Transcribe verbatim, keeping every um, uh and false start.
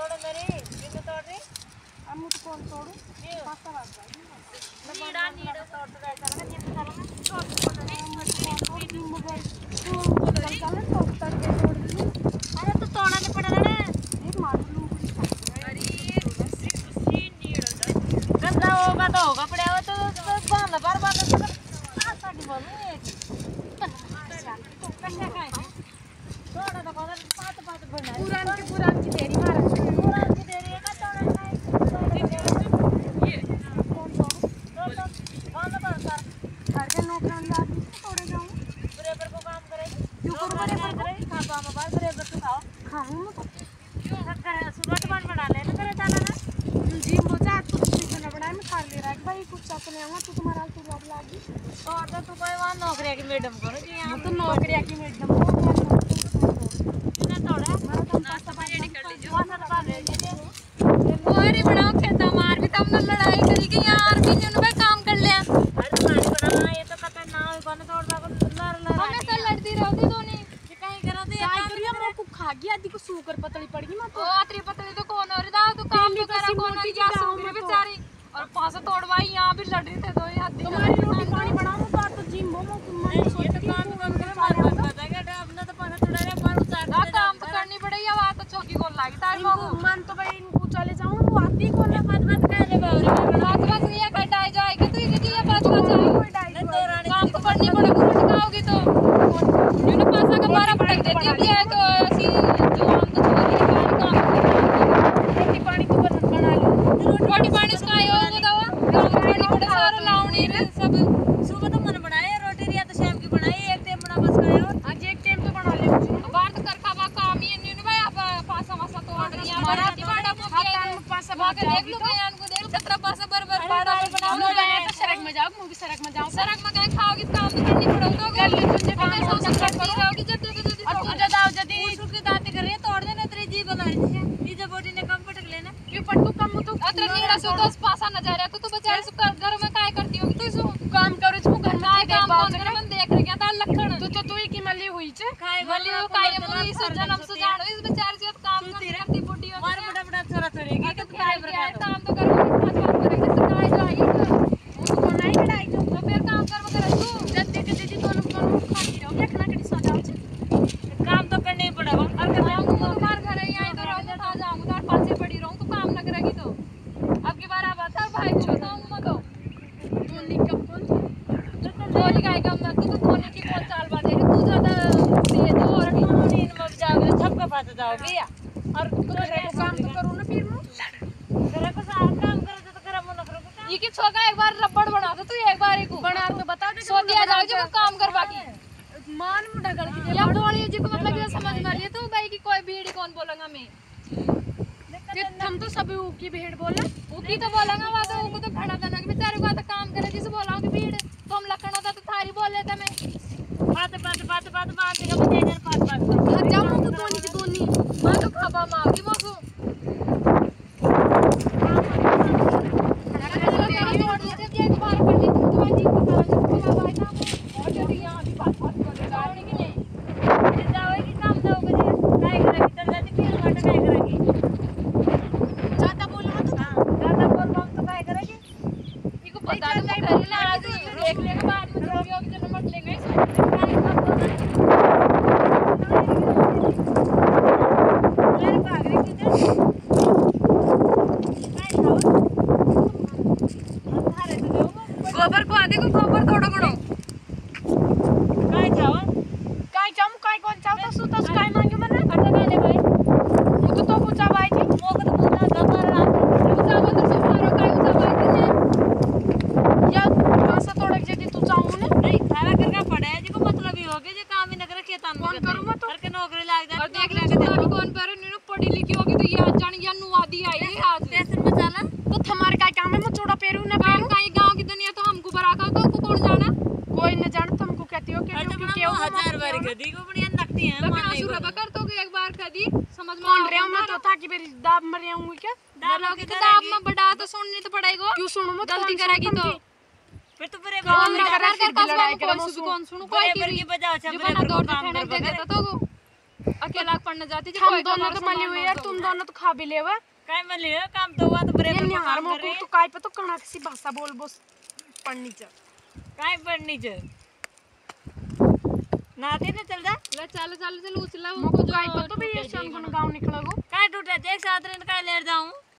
तोड़ मेरी कितने तोड़ रही अब मुझे कौन तोड़ू पास्ता बात नीड़ा नीड़ा तोड़ तो ऐसा लगा जितना चलो ना तोड़ तोड़ तू मोबाइल तू चल चल तो उतर के तोड़ दे अरे तो तोड़ना नहीं पड़ेगा ना एक मार लूं अरे सी नीड़ा गंदा होगा तो होगा पड़ेगा तो बांध बार बांध तो आसा की बोलूं एक तो कैसे खाए तोड़ा तो कौन पात पात बना पुरान के पुरान की देरी मारा पुरान की देरी का तोड़ा खाए ये कौन तोड़ तो तो बांध बांध कर घर के नौकरान लाद तोड़े जाऊं बराबर को काम करे क्यों करूं बराबर करे खा पा में बार बराबर तो खाओ खाऊं मैं तो क्यों कर शुरुआत बन बना ले ना करे जाना ना जी मुझे आज कुछ चीज ना बनाए मैं खा ले रहा है भाई कुछ अपने आऊंगा तू तुम्हारा तू रब लागी और तो तू कोई वहां नौकरी की मैडम करो जी मैं तो नौकरी की मैडम को ना तोड़ा हमारा तो पास्ता बात कर लीजिए पास्ता बात ले लीजिए ओरी बनाओ खेता मार भी तब ना लड़ाई करी कि यार भी ने भाई काम कर ले अरे पानी बना ये तो पता ना कौन तोड़ दा लड़ लड़ हमेशा लड़ती रहती दोनी ये कहीं करो तो काय करिया मैं को खा गया आदि को सूकर पतली पड़ गई मैं ओ आतरी पतली तो कौन और दा तू काम भी करा कौन और जा सुन बेचारी और पास तोड़वाई यहां भी लड़ रही थे दो हाथ तुम्हारी रोटी पानी बनाऊं तो तो जिम मोमो मैं ये तो काम काम करे मार मार पता है अपना तो पानी तोड़ा रे पर उतार दा काम तो करनी पड़ेगी अब आ तो चौकी को लागी तारी इनको मन तो भाई इनको चले जाऊं वो आती को ना बात बात कर रे बावरे बात बात ये कटाई जाएगी तू ये की बात बात नहीं तो रानी काम तो करनी पड़ेगी कुछ खाओगी तो ये ना पासा का बारह पटक देती अब ये तो ऐसी जो हम तो छोरी काम रोटी पानी को बना लो रोटी पानी इसका आयो बताओ काम करनी पड़े सारा लावणी रे सब सुबह तो मन बनाए रोटी रिया तो शाम की बनाई एक टाइम बना बस खायो आज एक टाइम तो बना ले बाहर तो कर खावा काम ही नहीं भाई आप पासा वासा तोड़ रही है बड़ा बड़ा हाथ में पासा वहां के देख लो कयान को देख छतरा पासा बरबर बड़ा बनाओ लो मैं तो सड़क में जाऊं मैं भी सड़क में जाऊं सड़क में कहीं खाओगी तो काम तो करनी पड़ेगा कर ले तुझे काम तो सब करती रहोगी जल्दी जल्दी और तू जदा जदी उसकी दांती कर रही है तोड़ देना तेरी जी बना रही है ये जब बॉडी ने कम पटक लेना क्यों पट्टू कम तो अत्र नीड़ा से दस पासा न जा रहा तू तो बेचारे सु कर घर में काय करती होगी तू सु काम करो इसको घर में काय काम कौन करे मन देख रही क्या तार लखण तू तो तू ही की मली हुई छे खाए बोली वो काय मुई से जन्म से जानो इस बेचारे से काम करती बुड्ढी हो मार बड़ा बड़ा छोरा छोरी की तो काय काम तो कर काम करेगी तो काय जाएगी उसको नहीं लड़ाई जो तो फिर काम कर मगर तू जब देख दीदी दोनों दोनों खाती रहो देखना कड़ी सजाओ छे काम तो करना ही पड़ेगा और काम तो बाहर घर है यहां तो रहूं था जाऊंगा तार पास से पड़ी रहूं तो काम न करेगी तो अब की बार अब आता भाई छोटा हूं मैं तो गोली कब कौन गोली काय काम ना तू तो गोली की कौन चाल बात है तू ज्यादा ये तो और इन मत जाओगे सबका फात जाओगे या और तो काम तो करो ना फिर मैं तेरे को सारा काम करे तो तेरा मन करो ये की छोका एक बार रबड़ बना दो तू एक बार ही को बना तो बता दे सो दिया जाओ जो काम कर बाकी मान में ढगल की या बोली जी को मतलब ये समझ में आ रही है तू भाई की कोई भीड़ कौन बोलेगा मैं जे तुम तो सब की भेड़ बोले उकी तो बोलेगा वा तो उको तो खड़ा देना कि बेचारे को तो काम करे जिसे बोलाऊं कि भीड़ तो हम लखन होता तो थारी बोल लेता मैं बात बात बात बात बात देगा मुझे इधर बात बात हां जाओ तो दोनी की दोनी मां तो खाबा मां की मोसो गोबर को आधे को गोबर थोड़ा बड़ो काय जाओ काय जाम काय कोण चावता सुतस काय मांगे मने अटका ले भाई मु तो तो पूछा भाई जी मोक तो पूछा गबर रात पूछा बंदर से मारो काय पूछा भाई ने या पासा तोड़क जे तू चाहू ने नहीं खाना करना पड़े जी को मतलब ही होगे जे काम ही न करे खेत में कौन करूं मैं तो कर के नौकरी लाग जाए और देख ले छोटा भी कौन पर नीनो पढ़ी लिखी होगी तो ये जान या नुआदी आई है आज स्टेशन में जाना तो हमारे काय काम है मैं छोड़ा पेरू ना काम का ये गांव की दुनिया तो हमको बरा का तो कौन जाना कोई न जान तुमको कहती हो कि अरे क्यों तो क्यों हजार बार कदी को बढ़िया नकती है लेकिन मान नहीं आसुर बकर तो एक बार कदी समझ में कौन रहा मैं तो था कि मेरी दाब मर रहा हूं क्या दाब की किताब में बड़ा तो सुननी तो पड़ेगा क्यों सुनूं मैं गलती करेगी तो फिर तो पूरे कौन ना कर कर कर फिर भी लड़ाई कौन करो सुन कौन सुनो कोई बराबर की बजह से जो बराबर बना को दौड़ काम ठहने कर दे देता तो अकेला पढ़ने जाती थी हम कोई दोनों कबार तो सामान मली हुई मत यार, दो। तुम दोनों तो खा भी लेवा। काय मली है काम तो हुआ तो ये बराबर निहार काम मो कर रही को है तो काय पे तो कणा किसी भाषा बोल बोस पढ़नी च काय पढ़नी च नाते ने चल जा ले चल चल चल उछला मो को काय पे तो भी ये शान गुन गांव निकला गो काय टूटा एक साथ रे काय लेर जाऊं